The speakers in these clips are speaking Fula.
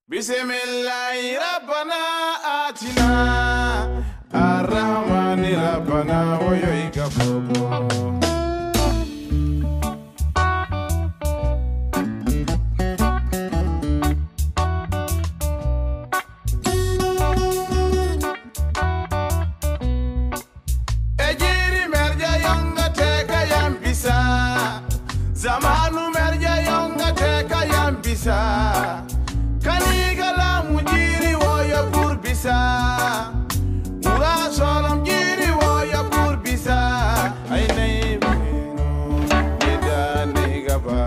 بسم الله ربنا آتنا الرحمن ربنا ويويك بوبو Ejiri merja yonga teka yambisa Zamanu merja yonga teka yambisa Kanigala mujiri woya kurbisa Ura solam jiri woya kurbisa Ainai bino nida nigaba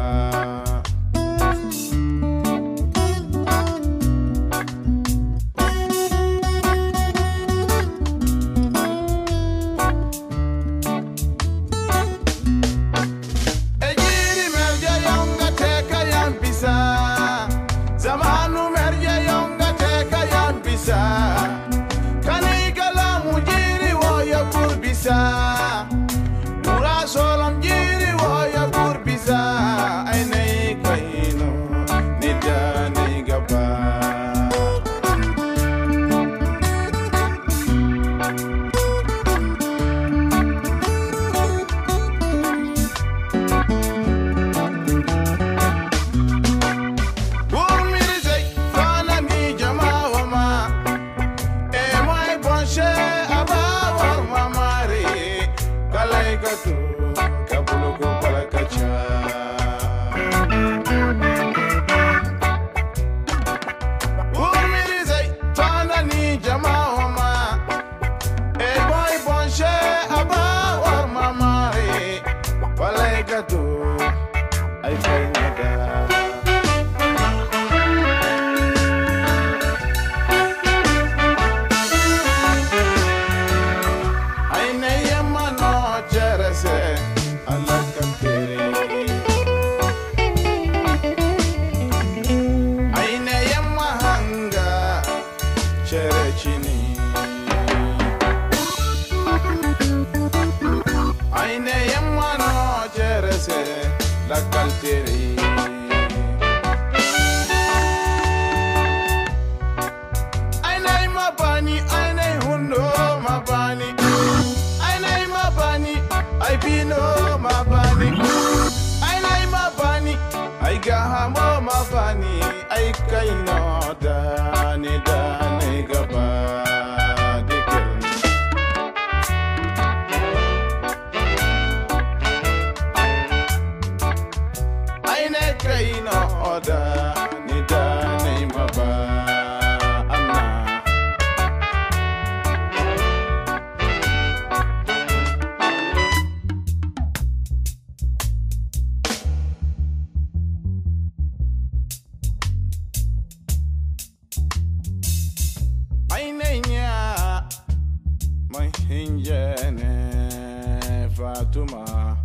Ejiri merja yonga teka yambisa Zamanu merja yonga teka yambisa Kanigala mujiri woya kurbisa Ura solam jiri woya kurbisa Ainai kaino nida nigaba Aine yamma no cherese la calteri Aine mabani aine hundo mabani Aine mabani ai pino mabani Aine mabani ai gahamo mabani ai kaino dani gaba Kaino oda nida neimaba anna Ainenya mai hinjene Fatuma